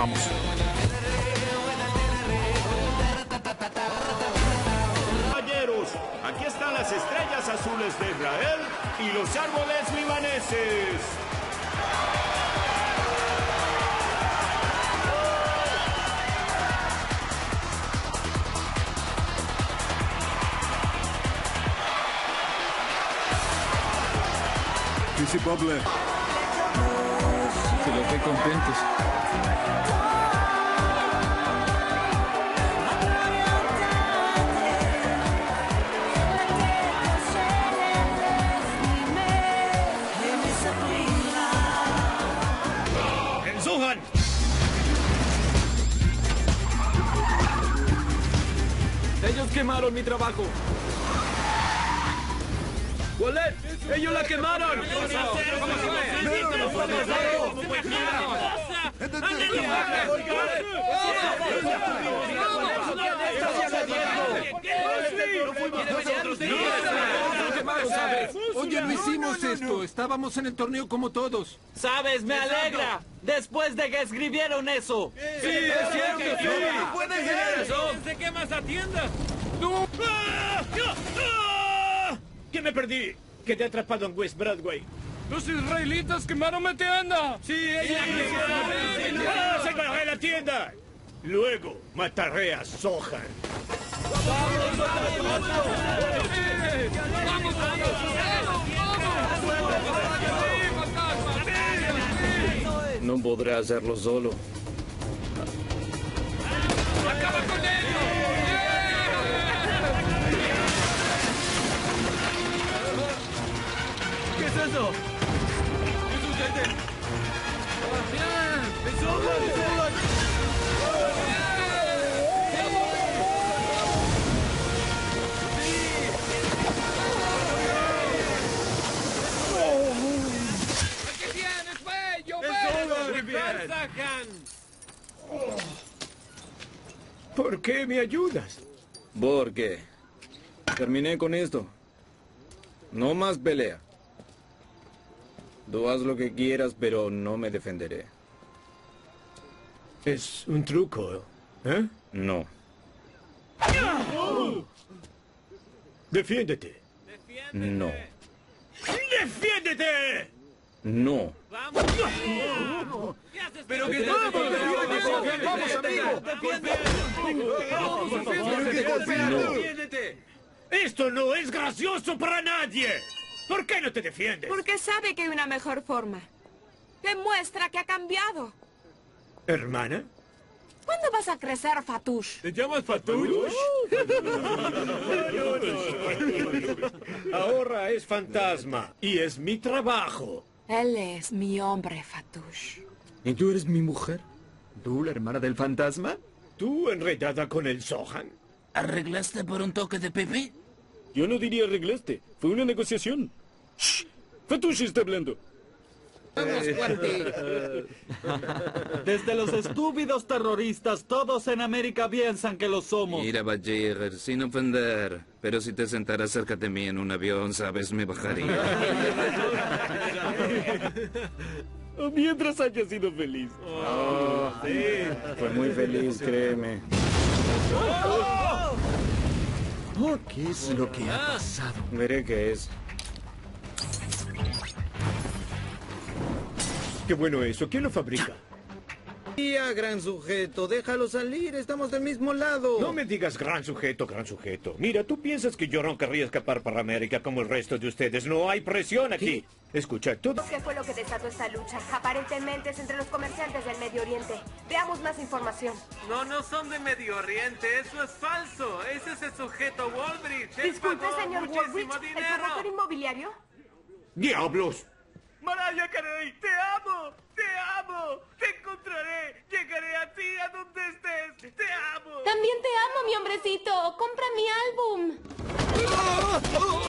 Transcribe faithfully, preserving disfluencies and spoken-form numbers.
Vamos. Caballeros, aquí están las estrellas azules de Israel y los árboles libaneses. Dice Bobble. Se los ve contentos. ¡En Zuhan! Ellos quemaron mi trabajo. ¡Wallet! ¡Ellos la quemaron! Oye, no hicimos esto. Estábamos en el torneo como todos. ¿Sabes? Me alegra. Después de que escribieron eso. Sí, es cierto, sí. ¡Puede ser eso! ¡Se quema esa tienda! ¡No! ¡Ah! ¡Ah! ¿Qué me perdí? Quedé atrapado en West Broadway. ¡Los israelitas quemaron mi tienda! ¡Sí, ella! ¡Ah! ¡Se cogeré la tienda! Luego mataré a Zohan. No podré hacerlo solo. ¡Acaba con ellos! ¿Qué es eso? ¿Qué tienes, bello, ¿Por qué me ayudas? Porque terminé con esto. No más pelea. Tú haz lo que quieras, pero no me defenderé. Es un truco, ¿eh? No. Defiéndete. No. ¡Defiéndete! No. ¡Vamos! ¿Pero qué ¡Vamos, ¡Vamos, amigo! No. ¡Esto no es gracioso para nadie! ¿Por qué no te defiendes? Porque sabe que hay una mejor forma. Demuestra que ha cambiado. ¿Hermana? ¿Cuándo vas a crecer, Fatush? ¿Te llamas Fatush? Ahora es fantasma y es mi trabajo. Él es mi hombre, Fatush. ¿Y tú eres mi mujer? ¿Tú, la hermana del fantasma? ¿Tú enredada con el Zohan? ¿Arreglaste por un toque de Pepe? Yo no diría arreglaste. Fue una negociación. Shh. Fatush está hablando. Desde los estúpidos terroristas, todos en América piensan que lo somos. Mira, Bajir, sin ofender, pero si te sentaras cerca de mí en un avión, sabes, me bajaría. Mientras haya sido feliz. Oh, sí. Fue muy feliz, créeme. Oh, ¿qué es lo que ha pasado? Veré qué es. Qué bueno eso. ¿Quién lo fabrica? Tía, gran sujeto, déjalo salir, estamos del mismo lado. No me digas gran sujeto, gran sujeto. Mira, tú piensas que yo no querría escapar para América como el resto de ustedes. No hay presión aquí. Escucha, todo... ¿Qué fue lo que desató esta lucha? Aparentemente es entre los comerciantes del Medio Oriente. Veamos más información. No, no son de Medio Oriente, eso es falso. Ese es el sujeto Wallbridge. Él Disculpe, pagó señor muchísimo Woolrich, ¿el dinero. promotor inmobiliario? ¡Diablos! Mariah Carey, te amo, te amo, te encontraré, llegaré a ti a donde estés, te amo. También te amo, mi hombrecito. Compra mi álbum.